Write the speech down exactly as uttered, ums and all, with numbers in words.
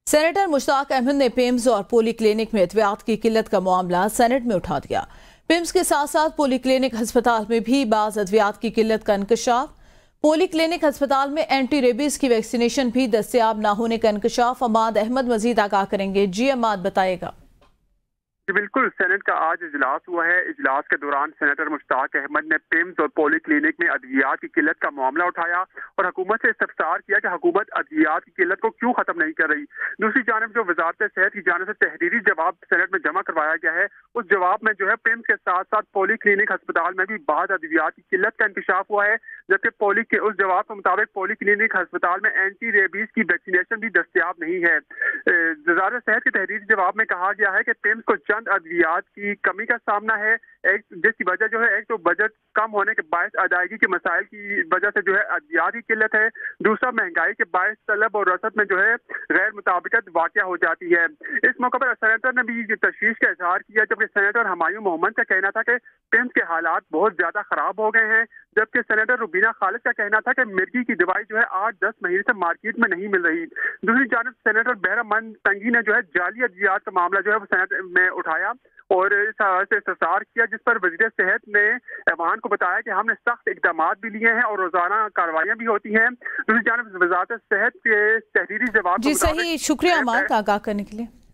Senator Mushtaq Ahmad ने PIMS और पोली clinic में अद्वियात की किल्लत का मामला सेनेट में उठा दिया। पिम्स के साथ साथ पोली क्लिनिक अस्पताल में भी बाज अद्वियात की किल्लत का इंकशाफ। पोली क्लिनिक अस्पताल में एंटी रेबीज की वैक्सीनेशन भी दस्तयाब न होने का इंकशाफ। अमाद अहमद मजीद आगाह करेंगे। जी अमाद बताएगा। जी बिल्कुल, सेनेट का आज इजलास हुआ है। इजलास के दौरान सेनेटर मुश्ताक अहमद ने पिम्स और पोली क्लिनिक में अद्वियात की किल्लत का मामला उठाया और हुकूमत से इस्तफसार किया कि हुकूमत अद्वियात की किल्लत को क्यों खत्म नहीं कर रही। दूसरी जानब जो वजारत सेहत की जानब से तहरीरी जवाब सेनेट में जमा करवाया गया है, उस जवाब में जो है पिम्स के साथ साथ पोली क्लिनिक अस्पताल में भी बाद अद्वियात की किल्लत का इंकशाफ हुआ है, जबकि पोली के उस जवाब के मुताबिक पोली क्लिनिक अस्पताल में एंटी रेबीज की वैक्सीनेशन भी दस्तयाब नहीं है। वजारत सेहत के तहरीरी जवाब में कहा गया है कि पिम्स को चंद अद्वियात की कमी का सामना है, एक जिसकी वजह जो है एक तो बजट कम होने के बायस अदायगी के मसाइल की वजह से जो है अद्वियात की किल्लत है, दूसरा महंगाई के बायस तलब और रसद में जो है गैर मुताबिकत वाक़या हो जाती है। इस मौके पर सेनेटर ने भी तशवीश का इजहार किया, जबकि सेनेटर हमायूं मोहम्मद का कहना था कि पिम्स के हालात बहुत ज्यादा खराब हो गए हैं, जबकि सेनेटर रुबीना खालिद का कहना था कि मिर्गी की दवाई जो है आठ दस महीने से मार्केट में नहीं मिल रही। दूसरी जानब सेनेटर बहरामंद तंगी ने जो है जाली अद्वियात का मामला जो है वो सेनेट में उठाया और इस से इस्तफसार किया, जिस पर वज़ीर सेहत ने ऐवान को बताया कि हमने सख्त इकदाम भी लिए हैं और रोजाना कार्रवाइयां भी होती हैं। दूसरी जानब वज़ारत सेहत के तहरीरी जवाब जी सही, शुक्रिया अमाद आगाह करने के लिए।